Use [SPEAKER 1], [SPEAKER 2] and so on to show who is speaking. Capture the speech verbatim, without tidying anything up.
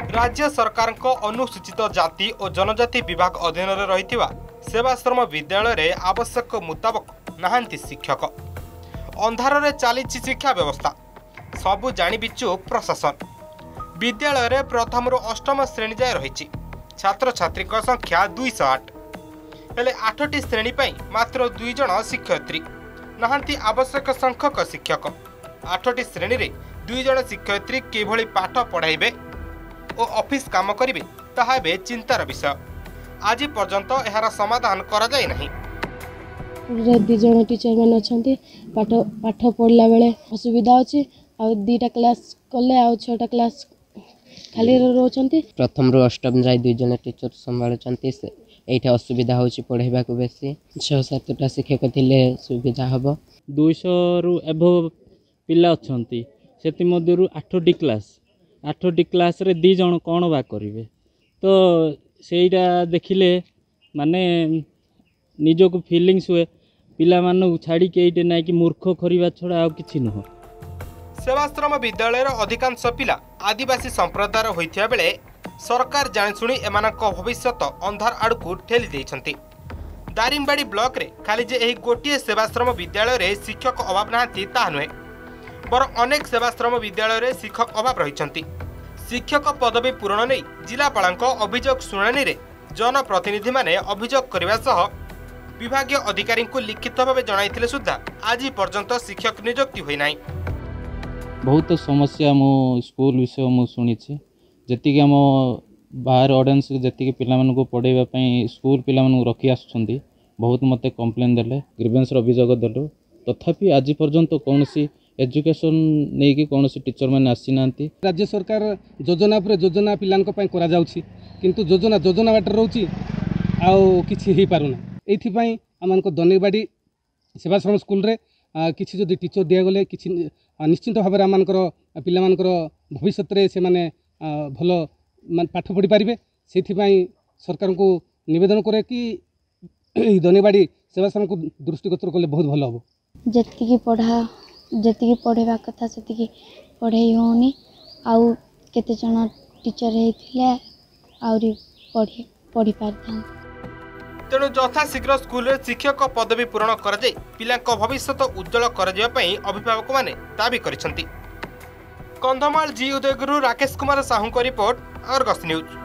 [SPEAKER 1] राज्य सरकार अनुसूचित जाति और जनजाति विभाग अधीन रही सेवाश्रम विद्यालय रे आवश्यक मुताबक नहांती शिक्षक। अंधार रे चली शिक्षा व्यवस्था सबू जानी बिचु प्रशासन। विद्यालय रे प्रथम रु अष्टम श्रेणी जाए रही छात्र छात्री संख्या दुईश आठ हेले आठटी श्रेणी पर मात्र दुई जन शिक्षयित्री नहांती आवश्यक संख्यक शिक्षक। आठटी श्रेणी रे दुई जन शिक्षयित्री किभली पाठ पढ़ाइबे और ऑफिस काम करिवे ताहा बे चिंतार विषय। आज पर्यंत एहार समाधान करा जाय नहीं।
[SPEAKER 2] दी जन टीचर मैंने अच्छे पाठ पाठ पढ़ला बेले असुविधा अच्छी आ दीटा क्लास कले आ छटा क्लास खाली रोचंती।
[SPEAKER 3] प्रथम रु अष्टम जाए दुई जन टीचर संभालुचंती एटा असुविधा होची पढ़ाइबा को बेसी छह सातटा शिक्षक थिले सुविधा हबो।
[SPEAKER 4] दुईश रु एभो पिला अछंती सेति मध्यरु आठटी क्लास आठटी क्लास रे दी जन कोन बा करिवे तो सेटा देखिले माने निजको फीलिंग्स हुए पिला मानू छाड़ी के एटे नै कि मूर्ख करिवा छडा आ किछि न।
[SPEAKER 1] सेवाश्रम विद्यालय अधिकांश पिला आदिवासी संप्रदायर होइथिया बेले सरकार जाणीशुणी एमानक भविष्यत अंधार आड़कू ठेली देइछंती। दारिमबाड़ी ब्लॉक रे खाली जे एही गोटिए सेवाश्रम विद्यालय रे शिक्षक अभाव नांती ताहा नुहे बर अनेक सेवाश्रम विद्यालय रे शिक्षक अभाव रहिछंती। शिक्षक पदवी पूरण नहीं जिलापालक अभियोग शुणाणी रे जनप्रतिनिधि माने अभियोग करने सह विभागीय अधिकारी को लिखित भाव जणाइथिले सुद्धा आज पर्यंत शिक्षक नियुक्ति होई नाही।
[SPEAKER 4] बहुत समस्या मो स्कूल विषय मु सुनी जी आम बाहर ऑडियंस जी पिला पढ़ाइबा स्कूल पिला रखी आसुँच बहुत मत कंप्लेन देले ग्रीवेंस अभियोग देलु तथापि आज पर्यंत कौन एजुकेशन नहीं कि कौन टीचर मैंने आसी ना।
[SPEAKER 5] राज्य सरकार योजना पर योजना पिलांक करा जाउछि किंतु योजना योजना बाटर रोची आउ किछि ही पारुना। एथिपाई आमक दनेबाड़ी सेवाश्रम स्कूल रे किछि जदि टीचर दिया गले किछि निश्चित भाव में आमकर पिलामानकर भविष्य रे से माने भल पाठ पढ़ी पारिबे सेथिपाई सरकार को निवेदन करे कि दनेबाड़ी सेवाश्रम को दृष्टिगोचर कले बहुत भल हबो।
[SPEAKER 2] जति पढ़ा जति पढ़ेबा कथा सेति पढ़ाई होनी आउ केते जन टीचर हेथिले आउरी पढ़ी पढ़ी पारथान।
[SPEAKER 1] तेणु यथाशीघ्र स्कूल शिक्षक पदवी पूरण कर पिलांक भविष्य उज्जवल कर अभिभावक माने दाबी करिसेंती। कंधमाल जी उदयगुरु राकेश कुमार साहू को रिपोर्ट अर्गस न्यूज।